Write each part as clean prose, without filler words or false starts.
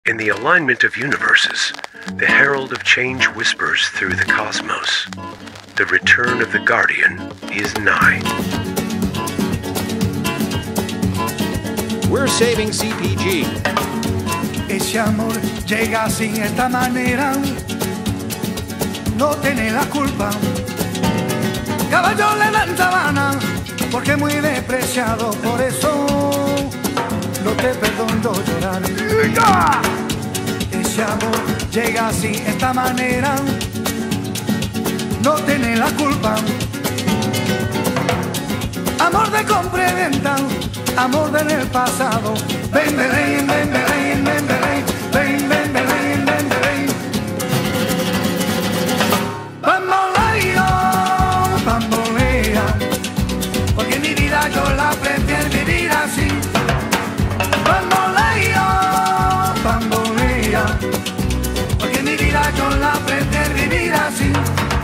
In the alignment of universes, the herald of change whispers through the cosmos. The return of the Guardian is nigh. We're saving CPG. Ese amor llega así, esta manera, no tiene la culpa. Caballo le dan sabana, porque es muy despreciado, por eso no te perdono llorar. Ese amor llega así, esta manera, no tiene la culpa. Amor de compra y venta, amor del pasado. Ven, ven, ven, ven, ven, ven, ven, ven, ven, ven, ven, ven, ven. Bambolea, porque mi vida yo la prefiero vivir así. Bambolea, porque mi vida yo la prefiero vivir así.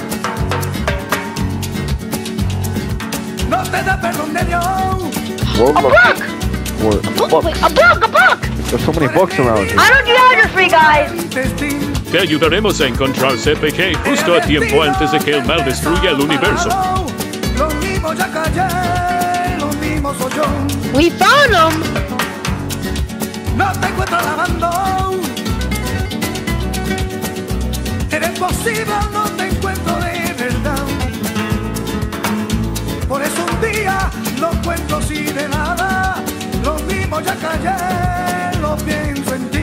No te da perdón de Dios. A book! What? A book! There's so many books around here. I know geography, guys! Te ayudaremos a encontrar CPK justo a tiempo antes de que el mal destruya el universo. Lo mismo ya callé, lo mismo soy yo. We found them! No te encuentro lavando. Eres posible, no te encuentro de verdad. Por eso un día lo encuentro así de nada. Lo mismo ya callé, lo pienso en ti.